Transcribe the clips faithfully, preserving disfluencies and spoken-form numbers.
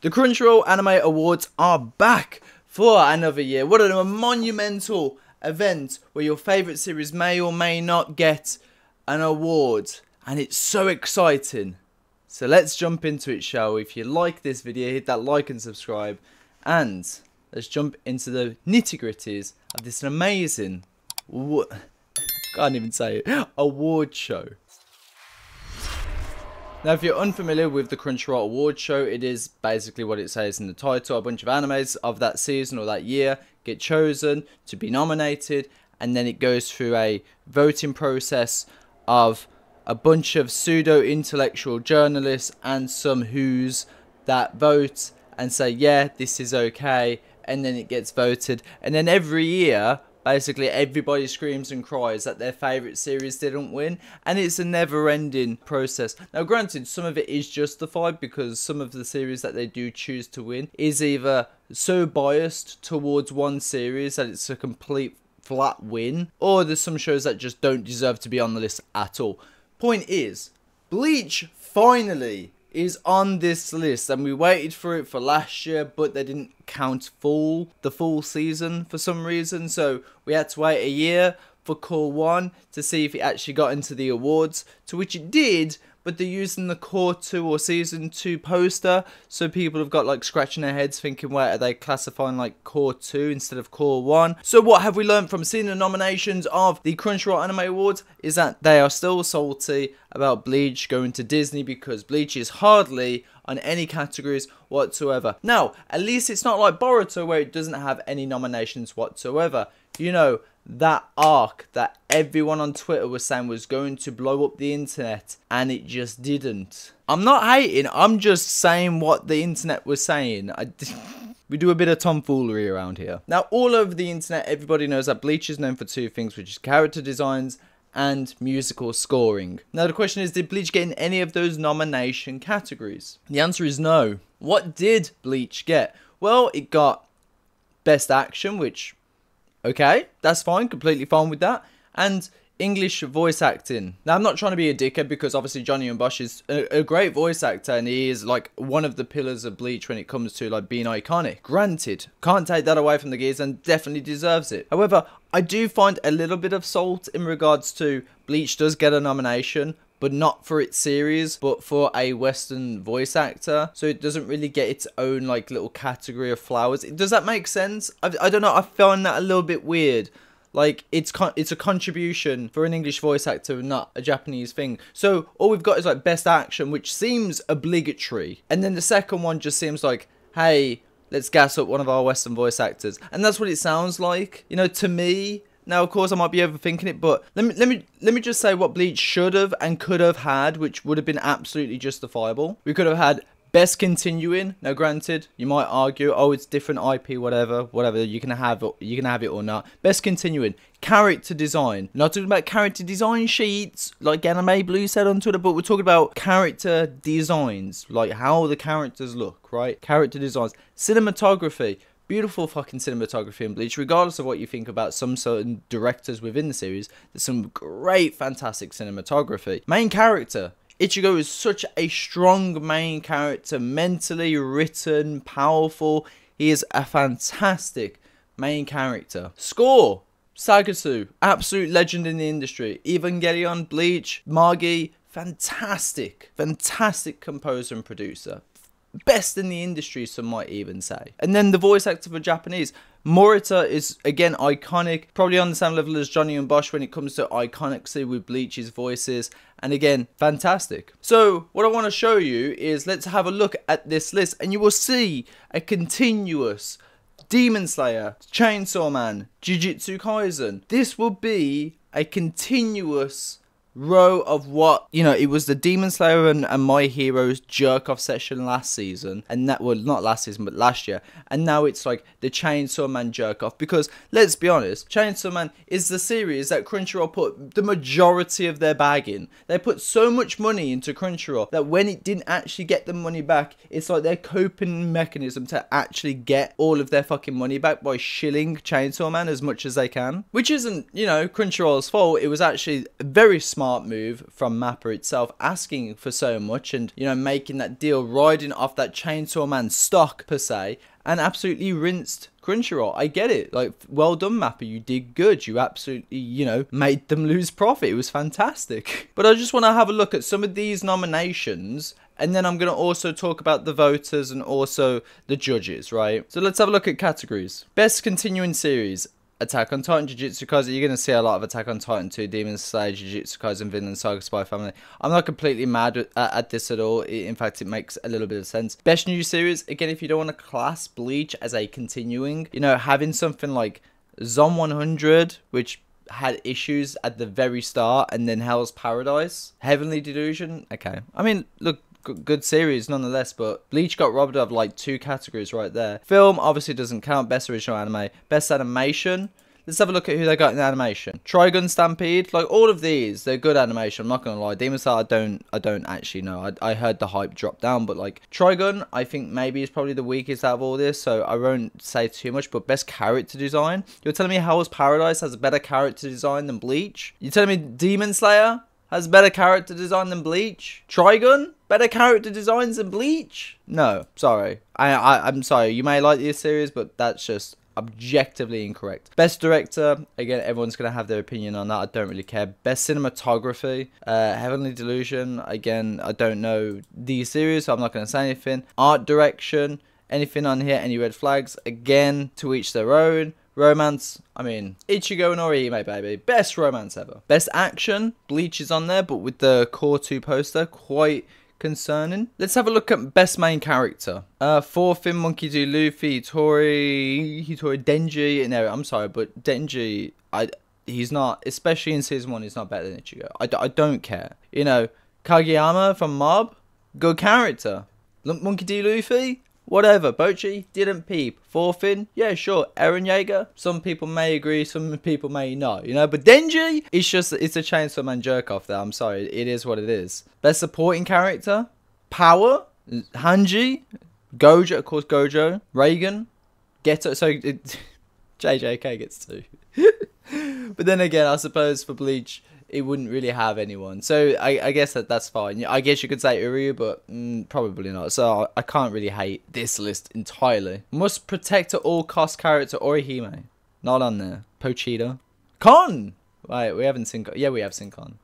The Crunchyroll Anime Awards are back for another year. What a monumental event where your favourite series may or may not get an award. And it's so exciting. So let's jump into it, shall we? If you like this video, hit that like and subscribe. And let's jump into the nitty-gritties of this amazing, can't even say it, award show. Now, if you're unfamiliar with the Crunchyroll Award Show, it is basically what it says in the title. A bunch of animes of that season or that year get chosen to be nominated, and then it goes through a voting process of a bunch of pseudo-intellectual journalists and some who's that vote and say, yeah, this is okay, and then it gets voted. And then every year, basically everybody screams and cries that their favourite series didn't win, and it's a never-ending process. Now granted, some of it is justified because some of the series that they do choose to win is either so biased towards one series that it's a complete flat win, or there's some shows that just don't deserve to be on the list at all. Point is, Bleach finally is on this list, and we waited for it for last year, but they didn't count full the full season for some reason, so we had to wait a year for Core one to see if it actually got into the awards, to which it did, but they're using the Core two or Season two poster, so people have got like scratching their heads thinking, wait, are they classifying like Core two instead of Core one? So what have we learned from seeing the nominations of the Crunchyroll Anime Awards is that they are still salty about Bleach going to Disney because Bleach is hardly on any categories whatsoever. Now, at least it's not like Boruto where it doesn't have any nominations whatsoever. You know, that arc that everyone on Twitter was saying was going to blow up the internet, and it just didn't. I'm not hating, I'm just saying what the internet was saying. I we do a bit of tomfoolery around here. Now, all over the internet, everybody knows that Bleach is known for two things, which is character designs and musical scoring. Now, the question is, did Bleach get in any of those nomination categories? The answer is no. What did Bleach get? Well, it got Best Action, which, okay, that's fine, completely fine with that. And English voice acting. Now, I'm not trying to be a dickhead because obviously Johnny Yong Bosch is a, a great voice actor, and he is like one of the pillars of Bleach when it comes to like being iconic. Granted, can't take that away from the gears, and definitely deserves it. However, I do find a little bit of salt in regards to Bleach does get a nomination, but not for its series, but for a Western voice actor. So it doesn't really get its own like little category of flowers. Does that make sense? I, I don't know, I find that a little bit weird. Like, it's con it's a contribution for an English voice actor, not a Japanese thing. So all we've got is like Best Action, which seems obligatory. And then the second one just seems like, hey, let's gas up one of our Western voice actors. And that's what it sounds like, you know, to me. Now, of course, I might be overthinking it, but let me let me let me just say what Bleach should have and could have had, which would have been absolutely justifiable. We could have had Best Continuing. Now, granted, you might argue, oh, it's different I P, whatever, whatever. You can have it, you can have it or not. Best Continuing. Character design. Not talking about character design sheets like Anime Blue said on Twitter, but we're talking about character designs, like how the characters look, right? Character designs. Cinematography. Beautiful fucking cinematography in Bleach, regardless of what you think about some certain directors within the series. There's some great, fantastic cinematography. Main character. Ichigo is such a strong main character, mentally written, powerful. He is a fantastic main character. Score. Sagasu, absolute legend in the industry. Evangelion, Bleach, Magi, fantastic, fantastic composer and producer. Best in the industry, some might even say. And then the voice actor for Japanese, Morita is, again, iconic. Probably on the same level as Johnny Yong Bosch when it comes to iconicity with Bleach's voices. And again, fantastic. So, what I want to show you is, let's have a look at this list. And you will see a continuous Demon Slayer, Chainsaw Man, Jujutsu Kaisen. This will be a continuous row of what, you know, it was the Demon Slayer and, and My Hero's jerk-off session last season, and that, well, not last season, but last year, and now it's like the Chainsaw Man jerk-off, because, let's be honest, Chainsaw Man is the series that Crunchyroll put the majority of their bag in. They put so much money into Crunchyroll that when it didn't actually get the money back, it's like their coping mechanism to actually get all of their fucking money back by shilling Chainsaw Man as much as they can, which isn't, you know, Crunchyroll's fault. It was actually very smart smart move from Mappa itself, asking for so much and, you know, making that deal, riding off that Chainsaw Man stock per se, and absolutely rinsed Crunchyroll. I get it. Like, well done, Mappa. You did good. You absolutely, you know, made them lose profit. It was fantastic. But I just want to have a look at some of these nominations, and then I'm going to also talk about the voters and also the judges, right? So let's have a look at categories. Best continuing series. Attack on Titan, Jujutsu Kaisen. You're going to see a lot of Attack on Titan two, Demon Slayer, Jujutsu Kaisen, Vinland Saga, Spy Family. I'm not completely mad at, at this at all. In fact, it makes a little bit of sense. Best new series. Again, if you don't want to class Bleach as a continuing, you know, having something like Zom one hundred, which had issues at the very start, and then Hell's Paradise, Heavenly Delusion. Okay. I mean, look, good series nonetheless, but Bleach got robbed of like two categories right there. Film obviously doesn't count. Best original anime, best animation. Let's have a look at who they got in the animation. Trigun Stampede, like all of these, they're good animation. I'm not gonna lie. Demon Slayer, I don't, I don't actually know. I, I heard the hype drop down, but like Trigun, I think maybe is probably the weakest out of all this, so I won't say too much. But best character design, you're telling me Hell's Paradise has a better character design than Bleach? You're telling me Demon Slayer has better character design than Bleach? Trigun? Better character designs than Bleach? No, sorry. I, I, I'm sorry. You may like this series, but that's just objectively incorrect. Best director, again, everyone's going to have their opinion on that. I don't really care. Best cinematography, uh, Heavenly Delusion. Again, I don't know the series, so I'm not going to say anything. Art direction, anything on here, any red flags? Again, to each their own. Romance, I mean, Ichigo and Orihime, baby. Best romance ever. Best action, Bleach is on there, but with the Core two poster, quite concerning. Let's have a look at best main character. Uh, Thorfinn, Monkey D. Luffy, Hitori, Hitori, Denji. No, I'm sorry, but Denji, I, he's not, especially in season one, he's not better than Ichigo. I, I don't care. You know, Kageyama from Mob, good character. L Monkey D. Luffy, whatever. Bochi, didn't peep. Thorfinn, yeah, sure. Eren Yeager, some people may agree, some people may not, you know. But Denji, it's just, it's a Chainsaw Man jerk off there. I'm sorry, it is what it is. Best supporting character, Power, Hanji, Gojo, of course, Gojo, Reagan, Geto. So it, J J K gets two. But then again, I suppose for Bleach, it wouldn't really have anyone. So I, I guess that that's fine. I guess you could say Uryu, but mm, probably not. So I, I can't really hate this list entirely. Must protect at all cost character Orihime. Not on there. Pochita. Kon! Right, we haven't seen Kon. Yeah, we have seen Kon.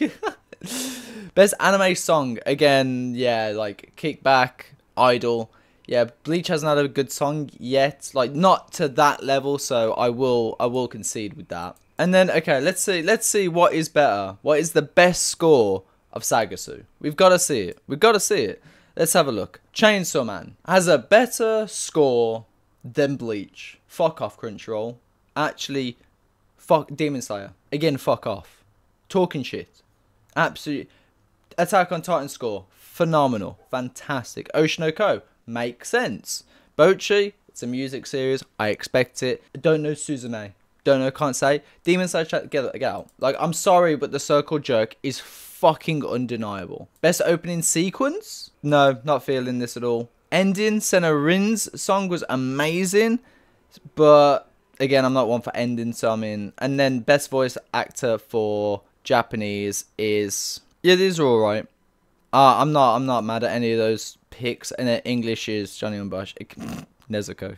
Best anime song. Again, yeah, like Kickback, Idol. Yeah, Bleach hasn't had a good song yet. Like, not to that level, so I will I will concede with that. And then, okay, let's see, let's see what is better. What is the best score of Sagasu? We've got to see it. We've got to see it. Let's have a look. Chainsaw Man has a better score than Bleach. Fuck off, Crunchyroll. Actually, fuck Demon Slayer. Again, fuck off. Talking shit. Absolutely. Attack on Titan score. Phenomenal. Fantastic. Oshinoko. Makes sense. Bochi. It's a music series. I expect it. I don't know Suzume. Don't know, can't say. Demon Slayer, get, get out. Like, I'm sorry, but the circle jerk is fucking undeniable. Best opening sequence? No, not feeling this at all. Ending, Senna Rin's song was amazing, but again, I'm not one for ending, so I'm in. And then best voice actor for Japanese is, yeah, these are all right. Uh, I'm not, I'm not mad at any of those picks. And then English is Johnny Umbash, Nezuko.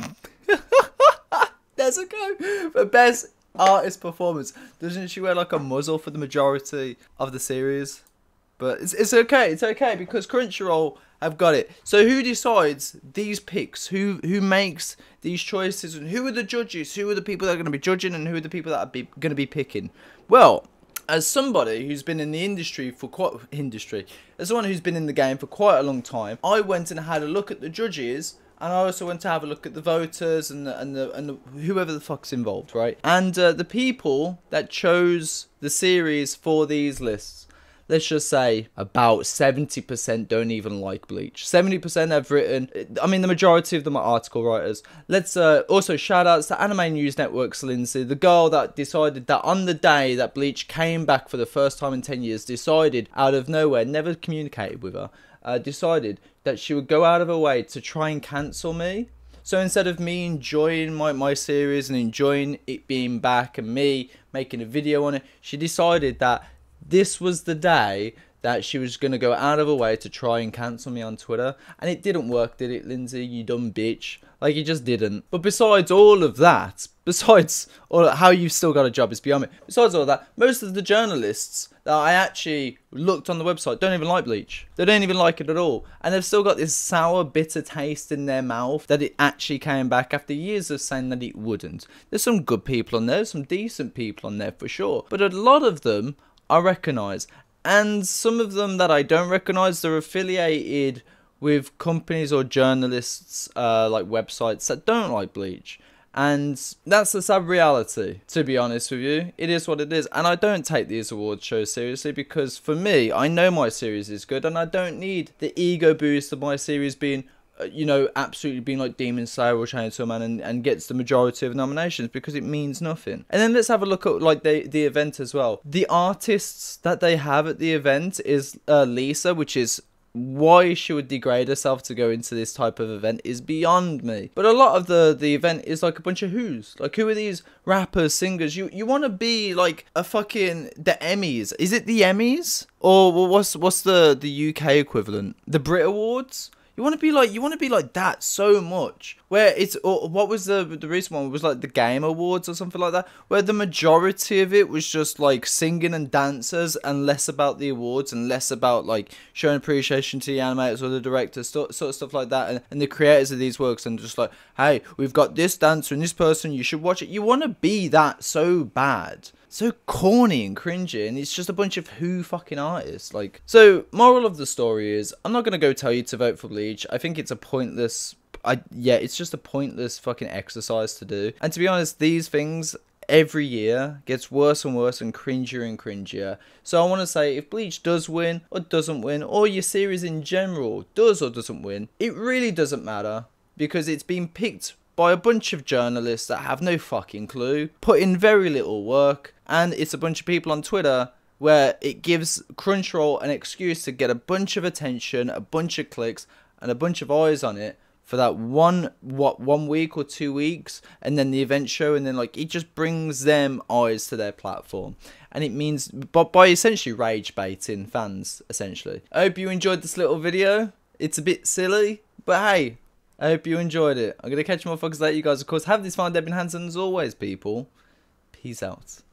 Nezuko for best artist performance. Doesn't she wear like a muzzle for the majority of the series? But it's, it's okay. It's okay because Crunchyroll have got it. So who decides these picks? Who who makes these choices? And who are the judges? Who are the people that are going to be judging? And who are the people that are be, going to be picking? Well, as somebody who's been in the industry for quite industry, as someone who's been in the game for quite a long time, I went and had a look at the judges. And I also went to have a look at the voters and the, and the, and the, whoever the fuck's involved, right? And uh, the people that chose the series for these lists, let's just say about seventy percent don't even like Bleach. seventy percent have written, I mean, the majority of them are article writers. Let's uh, also shout outs to Anime News Network's Lindsay, the girl that decided that on the day that Bleach came back for the first time in ten years, decided out of nowhere, never communicated with her, uh, decided that she would go out of her way to try and cancel me. So instead of me enjoying my, my series and enjoying it being back and me making a video on it, she decided that this was the day that she was going to go out of her way to try and cancel me on Twitter. And it didn't work, did it, Lindsay? You dumb bitch. Like, it just didn't. But besides all of that, besides all how you've still got a job is beyond me. Besides all of that, most of the journalists that I actually looked on the website don't even like Bleach. They don't even like it at all. And they've still got this sour, bitter taste in their mouth that it actually came back after years of saying that it wouldn't. There's some good people on there, some decent people on there for sure. But a lot of them I recognise. And some of them that I don't recognise, they're affiliated with companies or journalists, uh, like websites that don't like Bleach. And that's the sad reality, to be honest with you. It is what it is. And I don't take these award shows seriously because for me, I know my series is good and I don't need the ego boost of my series being, uh, you know, absolutely being like Demon Slayer or Chainsaw Man and, and gets the majority of nominations because it means nothing. And then let's have a look at like the, the event as well. The artists that they have at the event is uh, Lisa, which is why she would degrade herself to go into this type of event is beyond me. But a lot of the the event is like a bunch of who's. Like, who are these rappers, singers? You you want to be like a fucking the Emmys. Is it the Emmys? Or what's what's the the U K equivalent? The Brit Awards? You want to be like you want to be like that so much. Where it's or what was the the recent one? It was like the Game Awards or something like that, where the majority of it was just like singing and dancers and less about the awards and less about like showing appreciation to the animators or the directors, sort, sort of stuff like that, and, and the creators of these works, and just like, hey, we've got this dancer and this person, you should watch it. You want to be that so bad. So corny and cringy, and it's just a bunch of who fucking artists. Like, so moral of the story is, I'm not gonna go tell you to vote for Bleach. I think it's a pointless. I yeah, it's just a pointless fucking exercise to do. And to be honest, these things every year gets worse and worse and cringier and cringier. So I want to say, if Bleach does win or doesn't win, or your series in general does or doesn't win, it really doesn't matter because it's been picked by a bunch of journalists that have no fucking clue, put in very little work, and it's a bunch of people on Twitter where it gives Crunchyroll an excuse to get a bunch of attention, a bunch of clicks, and a bunch of eyes on it for that one what one week or two weeks, and then the event show, and then like it just brings them eyes to their platform, and it means but by essentially rage baiting fans essentially. I hope you enjoyed this little video. It's a bit silly, but hey, I hope you enjoyed it. I'm going to catch more fuckers later. You guys, of course, have this fine Devin Hansen as always, people. Peace out.